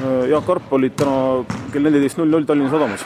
Jaak Arp olid täna kell 14.00 Tallinna Sadamas.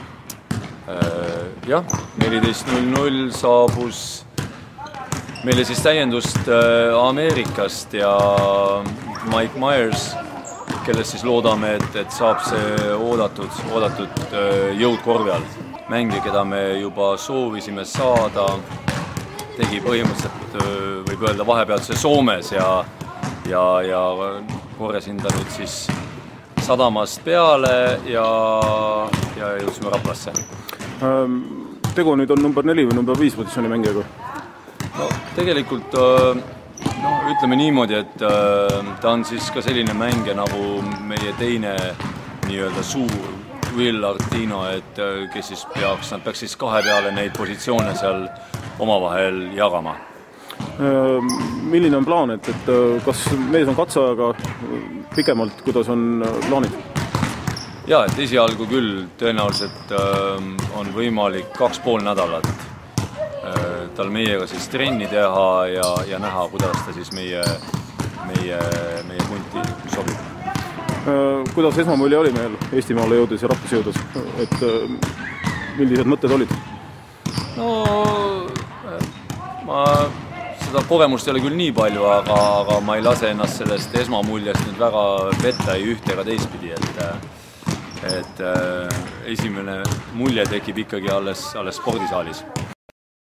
Jah, 14.00 saabus meile siis täiendust Ameerikast ja Mike Myers, kellest siis loodame, et saab see oodatud jõud korvi all. Mängija, keda me juba soovisime saada, tegi põhimõtteliselt, võib öelda, vahepealse Soomes ja korjasin ta nüüd siis Sadamast peale ja jõudsime Raplasse. Tegu nüüd on number 4 või number 5 positsiooni mängijaga? No, tegelikult ütleme niimoodi, et ta on siis ka selline mängija nagu meie teine nii-öelda suur Will Artino, et kes siis peaks siis kahe peale neid positsioone seal omavahel jagama. Milline on plaan, et kas mees on katseajaga pikemalt, kuidas on plaanid? Ja, et esialgu küll tõenäoliselt on võimalik 2,5 nädalat tal meiega siis trenni teha ja näha, kuidas ta siis meie punti sobib. Kuidas esmamulje oli meil Eestimaale jõudes ja Raplasse jõudes? Et millised mõtted olid? No, ma seda kogemust ei ole küll nii palju, aga ma ei lase ennast sellest esmamuljest nüüd väga petta ei ühte ega teistpidi, et esimene mulje tekib ikkagi alles spordisaalis.